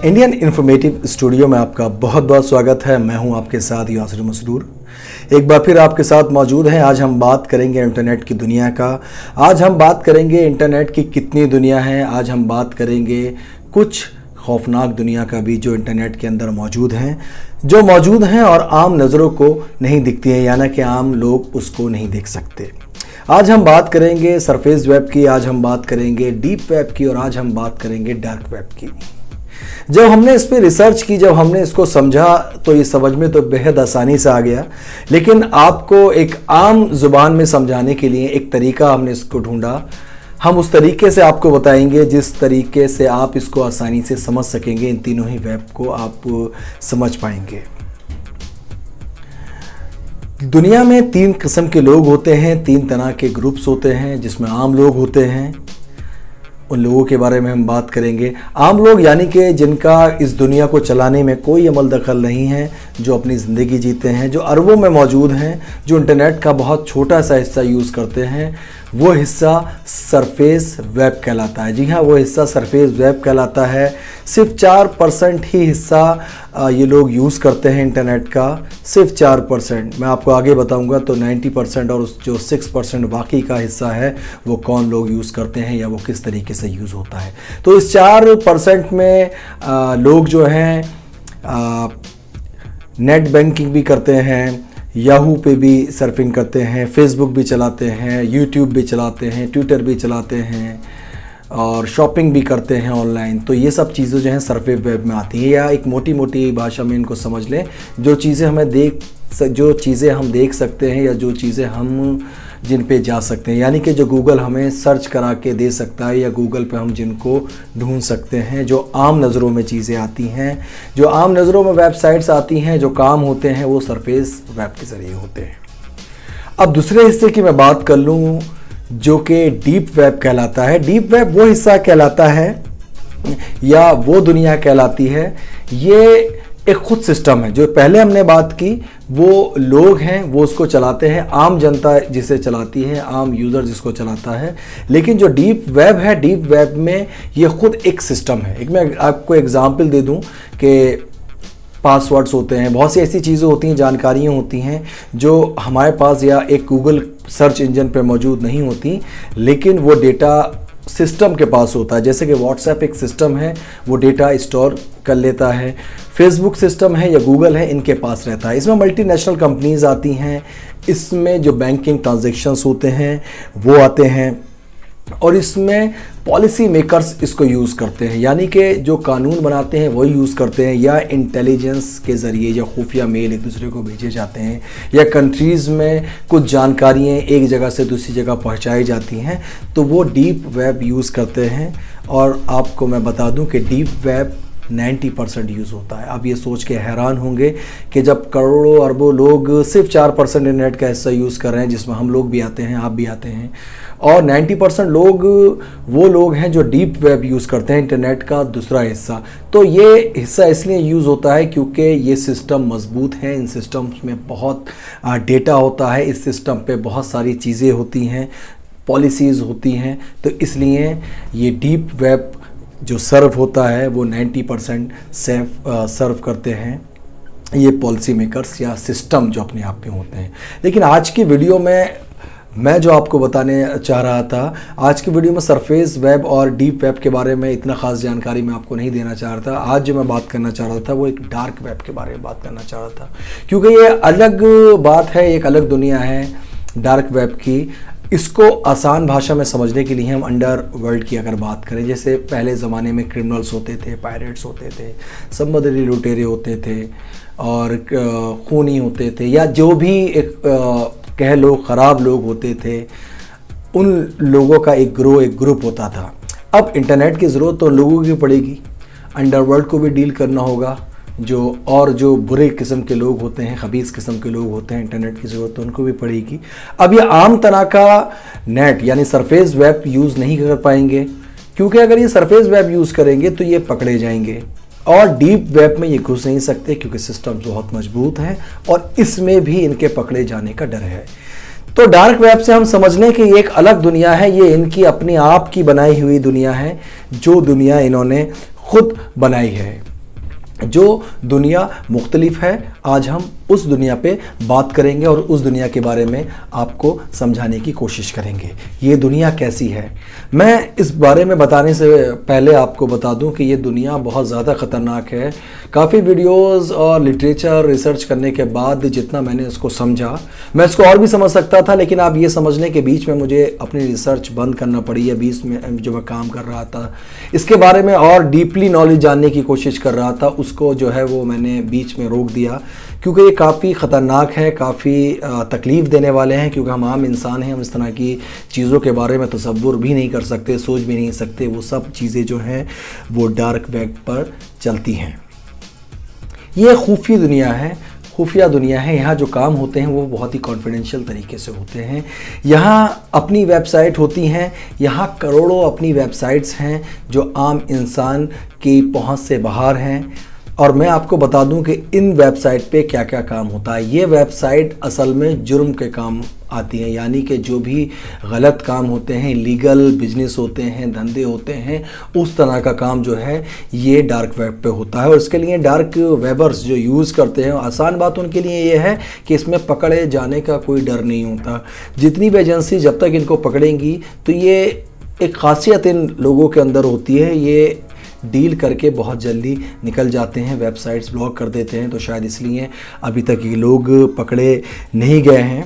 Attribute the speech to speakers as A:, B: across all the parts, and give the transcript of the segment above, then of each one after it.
A: Indian informative studio में आपका बहुत बहुत स्वागत है। मैं हूं आपके साथ यासिर मसरूर। एक बार फिर आपके साथ मौजूद हैं। आज हम बात करेंगे इंटरनेट की दुनिया का। आज हम बात करेंगे इंटरनेट की कितनी दुनिया है। आज हम बात करेंगे कुछ खौफनाक दुनिया का भी जो इंटरनेट के अंदर मौजूद हैं और आम नज़रों को नहीं दिखती हैं, यानी कि आम लोग उसको नहीं देख सकते। आज हम बात करेंगे सरफेस वेब की, आज हम बात करेंगे डीप वेब की और आज हम बात करेंगे डार्क वेब की। जब हमने इस पर रिसर्च की, जब हमने इसको समझा तो ये समझ में तो बेहद आसानी से आ गया, लेकिन आपको एक आम जुबान में समझाने के लिए एक तरीका हमने इसको ढूंढा। हम उस तरीके से आपको बताएंगे जिस तरीके से आप इसको आसानी से समझ सकेंगे। इन तीनों ही वेब को आप समझ पाएंगे। दुनिया में 3 किस्म के लोग होते हैं, 3 तरह के ग्रुप्स होते हैं, जिसमें आम लोग होते हैं। उन लोगों के बारे में हम बात करेंगे। आम लोग यानी कि जिनका इस दुनिया को चलाने में कोई अमल दखल नहीं है, जो अपनी ज़िंदगी जीते हैं, जो अरबों में मौजूद हैं, जो इंटरनेट का बहुत छोटा सा हिस्सा यूज़ करते हैं। वो हिस्सा सरफेस वेब कहलाता है। जी हाँ, वो हिस्सा सरफेस वेब कहलाता है। सिर्फ 4% ही हिस्सा ये लोग यूज़ करते हैं इंटरनेट का, सिर्फ 4%। मैं आपको आगे बताऊंगा तो 90% और उस जो 6% बाकी का हिस्सा है वो कौन लोग यूज़ करते हैं या वो किस तरीके से यूज़ होता है। तो इस 4% में लोग जो हैं नेट बैंकिंग भी करते हैं, याहू पे भी सर्फिंग करते हैं, फेसबुक भी चलाते हैं, यूट्यूब भी चलाते हैं, ट्विटर भी चलाते हैं और शॉपिंग भी करते हैं ऑनलाइन। तो ये सब चीज़ें जो हैं सरफेस वेब में आती हैं, या एक मोटी मोटी भाषा में इनको समझ लें, जो चीज़ें हम देख सकते हैं या जो चीज़ें हम जिन पे जा सकते हैं, यानी कि जो गूगल हमें सर्च करा के दे सकता है या गूगल पे हम जिनको ढूंढ सकते हैं, जो आम नज़रों में चीज़ें आती हैं, जो आम नज़रों में वेबसाइट्स आती हैं, जो काम होते हैं, वो सरफेस वेब के ज़रिए होते हैं। अब दूसरे हिस्से की मैं बात कर लूँ जो कि डीप वेब कहलाता है। डीप वेब वो हिस्सा कहलाता है या वो दुनिया कहलाती है, ये एक खुद सिस्टम है। जो पहले हमने बात की वो लोग हैं, वो उसको चलाते हैं, आम जनता जिसे चलाती है, आम यूज़र जिसको चलाता है। लेकिन जो डीप वेब है, डीप वेब में ये खुद एक सिस्टम है। एक मैं आपको एग्जांपल दे दूं कि पासवर्ड्स होते हैं, बहुत सी ऐसी चीज़ें होती हैं, जानकारियाँ होती हैं जो हमारे पास या एक गूगल सर्च इंजन पे मौजूद नहीं होती, लेकिन वो डेटा सिस्टम के पास होता है। जैसे कि व्हाट्सएप एक सिस्टम है, वो डेटा स्टोर कर लेता है। फेसबुक सिस्टम है या गूगल है, इनके पास रहता है। इसमें मल्टीनेशनल कंपनीज आती हैं, इसमें जो बैंकिंग ट्रांजैक्शंस होते हैं वो आते हैं और इसमें पॉलिसी मेकर्स इसको यूज़ करते हैं, यानी कि जो कानून बनाते हैं वही यूज़ करते हैं, या इंटेलिजेंस के ज़रिए या खुफिया मेल एक दूसरे को भेजे जाते हैं, या कंट्रीज़ में कुछ जानकारियाँ एक जगह से दूसरी जगह पहुंचाई जाती हैं, तो वो डीप वेब यूज़ करते हैं। और आपको मैं बता दूं कि डीप वेब 90% यूज़ होता है। आप ये सोच के हैरान होंगे कि जब करोड़ों अरबों लोग सिर्फ 4% इंटरनेट का हिस्सा यूज़ कर रहे हैं, जिसमें हम लोग भी आते हैं, आप भी आते हैं, और 90% लोग वो लोग हैं जो डीप वेब यूज़ करते हैं, इंटरनेट का दूसरा हिस्सा। तो ये हिस्सा इसलिए यूज़ होता है क्योंकि ये सिस्टम मजबूत हैं, इन सिस्टम्स में बहुत डेटा होता है, इस सिस्टम पे बहुत सारी चीज़ें होती हैं, पॉलिसीज़ होती हैं, तो इसलिए ये डीप वेब जो सर्व होता है वो 90% सर्व करते हैं ये पॉलिसी मेकर्स या सिस्टम जो अपने आप में होते हैं। लेकिन आज की वीडियो में मैं जो आपको बताने चाह रहा था, आज की वीडियो में सरफेस वेब और डीप वेब के बारे में इतना ख़ास जानकारी मैं आपको नहीं देना चाह रहा था। आज जो मैं बात करना चाह रहा था वो एक डार्क वेब के बारे में बात करना चाह रहा था, क्योंकि ये अलग बात है, एक अलग दुनिया है डार्क वेब की। इसको आसान भाषा में समझने के लिए हम अंडर वर्ल्ड की अगर बात करें, जैसे पहले ज़माने में क्रिमिनल्स होते थे, पायरेट्स होते थे, समुद्री लुटेरे होते थे और खूनी होते थे, या जो भी एक कह लो ख़राब लोग होते थे, उन लोगों का एक ग्रुप होता था। अब इंटरनेट की ज़रूरत तो लोगों की पड़ेगी, अंडरवर्ल्ड को भी डील करना होगा, जो बुरे किस्म के लोग होते हैं, खबीस किस्म के लोग होते हैं, इंटरनेट की ज़रूरत तो उनको भी पड़ेगी। अब ये आम तरह का नेट यानी सरफेस वेब यूज़ नहीं कर पाएंगे, क्योंकि अगर ये सरफेस वेब यूज़ करेंगे तो ये पकड़े जाएंगे, और डीप वेब में ये घुस नहीं सकते क्योंकि सिस्टम बहुत मजबूत हैं और इसमें भी इनके पकड़े जाने का डर है। तो डार्क वेब से हम समझ लें कि ये एक अलग दुनिया है, ये इनकी अपनी आप की बनाई हुई दुनिया है, जो दुनिया इन्होंने खुद बनाई है। जो दुनिया मुख्तलिफ है, आज हम उस दुनिया पे बात करेंगे और उस दुनिया के बारे में आपको समझाने की कोशिश करेंगे। ये दुनिया कैसी है। मैं इस बारे में बताने से पहले आपको बता दूं कि ये दुनिया बहुत ज़्यादा ख़तरनाक है। काफ़ी वीडियोस और लिटरेचर रिसर्च करने के बाद जितना मैंने इसको समझा, मैं इसको और भी समझ सकता था, लेकिन आप ये समझने के बीच में मुझे अपनी रिसर्च बंद करना पड़ी है। बीच में जो मैं काम कर रहा था, इसके बारे में और डीपली नॉलेज जानने की कोशिश कर रहा था, उसको जो है वो मैंने बीच में रोक दिया, क्योंकि ये काफ़ी ख़तरनाक है, काफ़ी तकलीफ़ देने वाले हैं। क्योंकि हम आम इंसान हैं, हम इस तरह की चीज़ों के बारे में तसव्वुर भी नहीं कर सकते, सोच भी नहीं सकते। वो सब चीज़ें जो हैं वो डार्क वेब पर चलती हैं। ये खुफिया दुनिया है, खुफिया दुनिया है। यहाँ जो काम होते हैं वो बहुत ही कॉन्फिडेंशियल तरीके से होते हैं। यहाँ अपनी वेबसाइट होती हैं, यहाँ करोड़ों अपनी वेबसाइट्स हैं जो आम इंसान की पहुँच से बाहर हैं। और मैं आपको बता दूं कि इन वेबसाइट पे क्या क्या काम होता है। ये वेबसाइट असल में जुर्म के काम आती हैं, यानी कि जो भी गलत काम होते हैं, लीगल बिजनेस होते हैं, धंधे होते हैं, उस तरह का काम जो है ये डार्क वेब पे होता है। और इसके लिए डार्क वेबर्स जो यूज़ करते हैं, आसान बात उनके लिए ये है कि इसमें पकड़े जाने का कोई डर नहीं होता। जितनी भी एजेंसी जब तक इनको पकड़ेंगी तो ये एक खासियत इन लोगों के अंदर होती है, ये डील करके बहुत जल्दी निकल जाते हैं, वेबसाइट्स ब्लॉक कर देते हैं। तो शायद इसलिए अभी तक ये लोग पकड़े नहीं गए हैं।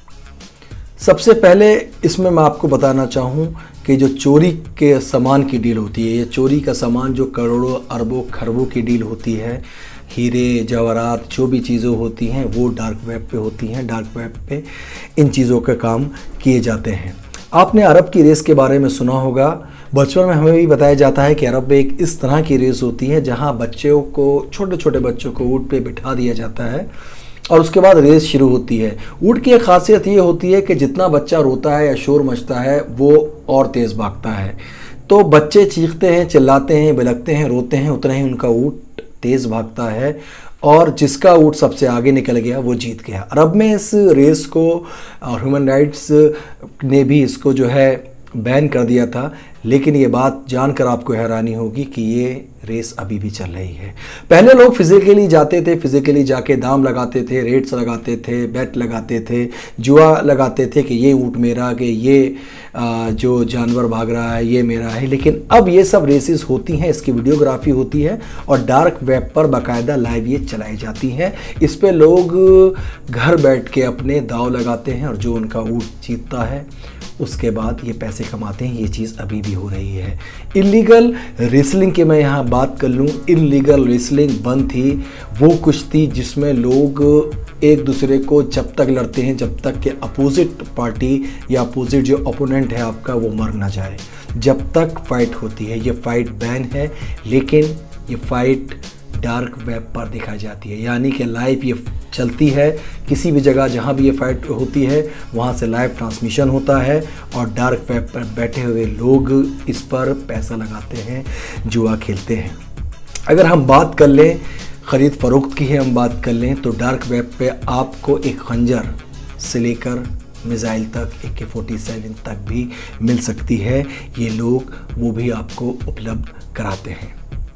A: सबसे पहले इसमें मैं आपको बताना चाहूँ कि जो चोरी के सामान की डील होती है, ये चोरी का सामान जो करोड़ों अरबों खरबों की डील होती है, हीरे जवाहरात जो भी चीज़ें होती हैं वो डार्क वेब पे होती हैं। डार्क वेब पे इन चीज़ों के काम किए जाते हैं। आपने अरब की रेस के बारे में सुना होगा। बचपन में हमें भी बताया जाता है कि अरब में एक इस तरह की रेस होती है जहां बच्चों को, छोटे छोटे बच्चों को ऊँट पे बिठा दिया जाता है और उसके बाद रेस शुरू होती है। ऊँट की एक खासियत ये होती है कि जितना बच्चा रोता है या शोर मचता है वो और तेज़ भागता है। तो बच्चे चीखते हैं, चिल्लाते हैं, बिलखते हैं, रोते हैं, उतना ही उनका ऊँट तेज़ भागता है और जिसका ऊँट सबसे आगे निकल गया वो जीत गया। अरब में इस रेस को ह्यूमन राइट्स ने भी इसको जो है बैन कर दिया था, लेकिन ये बात जानकर आपको हैरानी होगी कि ये रेस अभी भी चल रही है। पहले लोग फिजिकली जाते थे, फिजिकली जाके दाम लगाते थे, रेट्स लगाते थे, बेट लगाते थे, जुआ लगाते थे कि ये ऊँट मेरा, कि ये जो जानवर भाग रहा है ये मेरा है। लेकिन अब ये सब रेसेस होती हैं, इसकी वीडियोग्राफी होती है और डार्क वेब पर बाकायदा लाइव ये चलाई जाती हैं। इस पे लोग घर बैठ के अपने दाव लगाते हैं और जो उनका ऊँट जीतता है उसके बाद ये पैसे कमाते हैं। ये चीज़ अभी भी हो रही है। इलीगल रेसलिंग की मैं यहाँ बात कर लूँ, इलीगल रेसलिंग बंद थी वो कुश्ती जिसमें लोग एक दूसरे को जब तक लड़ते हैं जब तक कि अपोजिट पार्टी या अपोजिट जो ओपोनेंट है आपका वो मर ना जाए, जब तक फाइट होती है। ये फाइट बैन है, लेकिन ये फाइट डार्क वेब पर दिखाई जाती है, यानी कि लाइव ये चलती है। किसी भी जगह जहाँ भी ये फाइट होती है वहाँ से लाइव ट्रांसमिशन होता है और डार्क वेब पर बैठे हुए लोग इस पर पैसा लगाते हैं, जुआ खेलते हैं। अगर हम बात कर लें ख़रीद फ़रोख्त की, हम बात कर लें तो डार्क वेब पे आपको एक खंजर से लेकर मिसाइल तक, AK-47 तक भी मिल सकती है। ये लोग वो भी आपको उपलब्ध कराते हैं।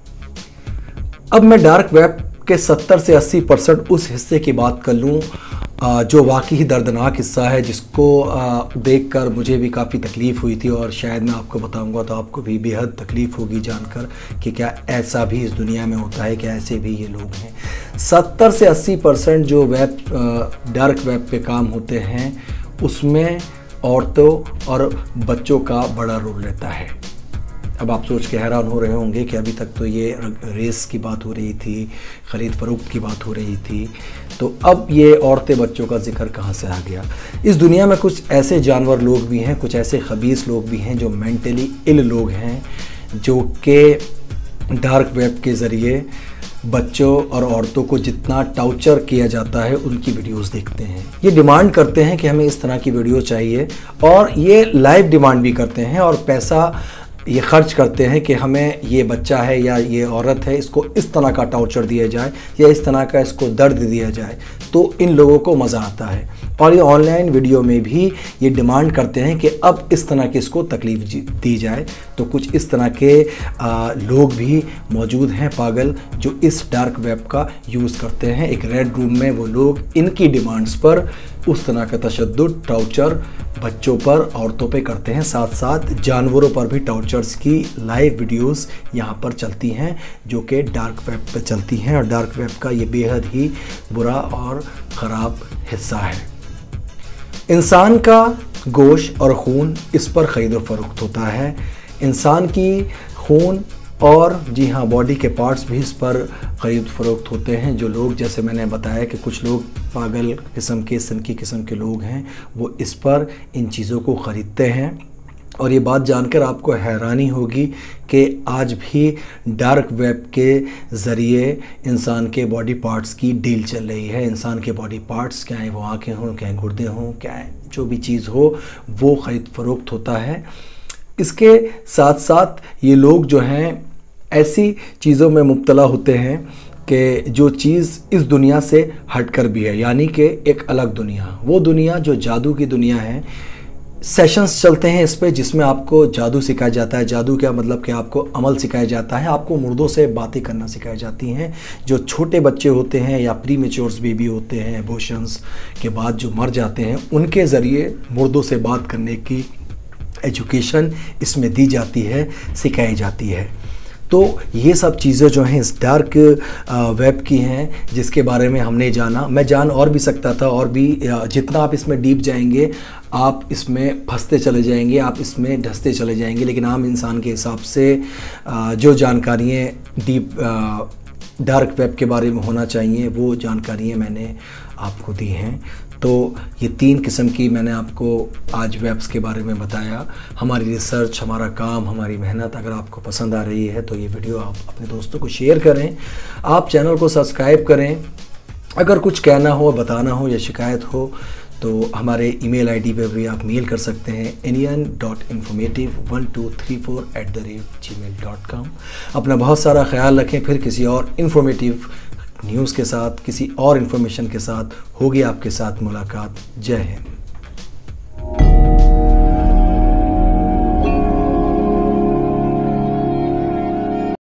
A: अब मैं डार्क वेब के 70 से 80% उस हिस्से की बात कर लूँ जो वाकई ही दर्दनाक हिस्सा है, जिसको देखकर मुझे भी काफ़ी तकलीफ़ हुई थी और शायद मैं आपको बताऊंगा तो आपको भी बेहद तकलीफ़ होगी जानकर कि क्या ऐसा भी इस दुनिया में होता है, क्या ऐसे भी ये लोग हैं। 70 से 80% जो डार्क वेब पे काम होते हैं उसमें औरतों और बच्चों का बड़ा रोल रहता है। अब आप सोच के हैरान हो रहे होंगे कि अभी तक तो ये रेस की बात हो रही थी, ख़रीद फ़रोख्त की बात हो रही थी, तो अब ये औरतें बच्चों का जिक्र कहाँ से आ गया। इस दुनिया में कुछ ऐसे जानवर लोग भी हैं, कुछ ऐसे खबीस लोग भी हैं जो मेंटली इल लोग हैं, जो कि डार्क वेब के ज़रिए बच्चों और औरतों को जितना टॉर्चर किया जाता है उनकी वीडियोस देखते हैं। ये डिमांड करते हैं कि हमें इस तरह की वीडियो चाहिए और ये लाइव डिमांड भी करते हैं और पैसा ये खर्च करते हैं कि हमें ये बच्चा है या ये औरत है, इसको इस तरह का टॉर्चर दिया जाए या इस तरह का इसको दर्द दिया जाए। तो इन लोगों को मज़ा आता है। और ये ऑनलाइन वीडियो में भी ये डिमांड करते हैं कि अब इस तरह की इसको तकलीफ़ दी जाए। तो कुछ इस तरह के लोग भी मौजूद हैं पागल, जो इस डार्क वेब का यूज़ करते हैं। एक रेड रूम में वो लोग इनकी डिमांड्स पर उस तरह का तशद्दुद, टॉर्चर बच्चों पर, औरतों पे करते हैं। साथ साथ जानवरों पर भी टॉर्चर्स की लाइव वीडियोस यहाँ पर चलती हैं, जो कि डार्क वेब पे चलती हैं। और डार्क वेब का ये बेहद ही बुरा और ख़राब हिस्सा है। इंसान का गोश्त और खून इस पर ख़रीद फरोख्त होता है। इंसान की खून और जी हाँ बॉडी के पार्ट्स भी इस पर ख़रीद फरोख्त होते हैं। जो लोग, जैसे मैंने बताया कि कुछ लोग पागल किस्म के, सनकी किस्म के लोग हैं, वो इस पर इन चीज़ों को ख़रीदते हैं। और ये बात जानकर आपको हैरानी होगी कि आज भी डार्क वेब के ज़रिए इंसान के बॉडी पार्ट्स की डील चल रही है। इंसान के बॉडी पार्ट्स, क्या है वो आँखें हों, क्या गुर्दे हों, क्या है जो भी चीज़ हो, वो ख़रीद फरोख्त होता है। इसके साथ साथ ये लोग जो हैं ऐसी चीज़ों में मुब्तला होते हैं कि जो चीज़ इस दुनिया से हटकर भी है, यानी कि एक अलग दुनिया, वो दुनिया जो जादू की दुनिया है। सेशंस चलते हैं इस पे जिसमें आपको जादू सिखाया जाता है। जादू क्या मतलब कि आपको अमल सिखाया जाता है, आपको मुर्दों से बातें करना सिखाई जाती हैं। जो छोटे बच्चे होते हैं या प्री मेच्योर्स बेबी होते हैं, एबॉर्शंस के बाद जो मर जाते हैं, उनके ज़रिए मुर्दों से बात करने की एजुकेशन इसमें दी जाती है, सिखाई जाती है। तो ये सब चीज़ें जो हैं इस डार्क वेब की हैं, जिसके बारे में हमने जाना। मैं जान और भी सकता था, और भी जितना आप इसमें डीप जाएंगे आप इसमें फंसते चले जाएंगे, आप इसमें धंसते चले जाएंगे। लेकिन आम इंसान के हिसाब से जो जानकारियाँ डीप डार्क वेब के बारे में होना चाहिए, वो जानकारियाँ मैंने आपको दी हैं। तो ये 3 किस्म की मैंने आपको आज वेब्स के बारे में बताया। हमारी रिसर्च, हमारा काम, हमारी मेहनत अगर आपको पसंद आ रही है तो ये वीडियो आप अपने दोस्तों को शेयर करें, आप चैनल को सब्सक्राइब करें। अगर कुछ कहना हो, बताना हो या शिकायत हो तो हमारे ईमेल आईडी पर भी आप मेल कर सकते हैं, anian.informative1234@gmail.com। अपना बहुत सारा ख्याल रखें। फिर किसी और इन्फॉर्मेटिव न्यूज़ के साथ, किसी और इन्फॉर्मेशन के साथ होगी आपके साथ मुलाकात। जय हिंद।